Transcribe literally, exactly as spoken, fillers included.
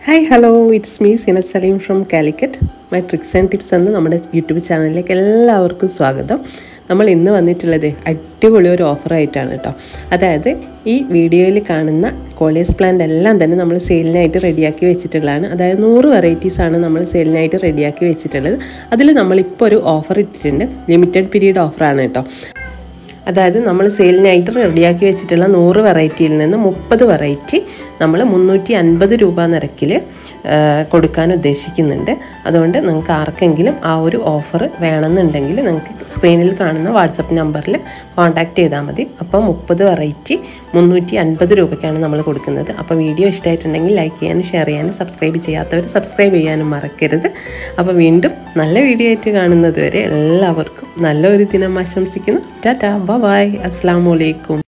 Hi, hello, it's me Sina Salim from Calicut. My tricks and tips ആണ് നമ്മുടെ YouTube ചാനലിലേക്ക് എല്ലാവർക്കും സ്വാഗതം. നമ്മൾ ഇന്ന് വന്നിട്ടുള്ളത് അടിപൊളി ഒരു ഓഫർ ആയിട്ടാണ് കേട്ടോ. അതായത് ഈ വീഡിയോയിൽ കാണുന്ന കോളിയസ് പ്ലാന്റ് എല്ലാം തന്നെ നമ്മൾ സെയിലിനായിട്ട് റെഡിയാക്കി വെച്ചിട്ടുള്ളതാണ്. അതായത് നൂറ് വെറൈറ്റീസ് ആണ് നമ്മൾ സെയിലിനായിട്ട് റെഡിയാക്കി വെച്ചിട്ടുള്ളത്. അതിൽ നമ്മളിപ്പോൾ ഒരു ഓഫർ ഇട്ടിട്ടുണ്ട്. ലിമിറ്റഡ് പീരീഡ് ഓഫറാണ് കേട്ടോ. അതായത് നമ്മൾ സെയിലിനായിട്ട് റെഡിയാക്കി വെച്ചിട്ടുള്ള നൂറ് വെറൈറ്റിയിൽ നിന്ന് മുപ്പത് വെറൈറ്റി നമ്മൾ മുന്നൂറ്റി അൻപത് രൂപ നിരക്കിൽ കൊടുക്കാൻ ഉദ്ദേശിക്കുന്നുണ്ട്. അതുകൊണ്ട് നിങ്ങൾക്ക് ആർക്കെങ്കിലും ആ ഒരു ഓഫർ വേണമെന്നുണ്ടെങ്കിൽ നിങ്ങൾക്ക് സ്ക്രീനിൽ കാണുന്ന വാട്സപ്പ് നമ്പറിൽ കോൺടാക്റ്റ് ചെയ്താൽ മതി. അപ്പോൾ മുപ്പത് വെറൈറ്റി മുന്നൂറ്റി അൻപത് രൂപയ്ക്കാണ് നമ്മൾ കൊടുക്കുന്നത്. അപ്പോൾ വീഡിയോ ഇഷ്ടമായിട്ടുണ്ടെങ്കിൽ ലൈക്ക് ചെയ്യാനും ഷെയർ ചെയ്യാനും സബ്സ്ക്രൈബ് ചെയ്യാത്തവർ സബ്സ്ക്രൈബ് ചെയ്യാനും മറക്കരുത്. അപ്പോൾ വീണ്ടും നല്ല വീഡിയോ ആയിട്ട് കാണുന്നത് വരെ എല്ലാവർക്കും നല്ലൊരു ദിനം ആശംസിക്കുന്നു. ടാറ്റാ, ബൈ, അസ്സലാമു അലൈക്കും.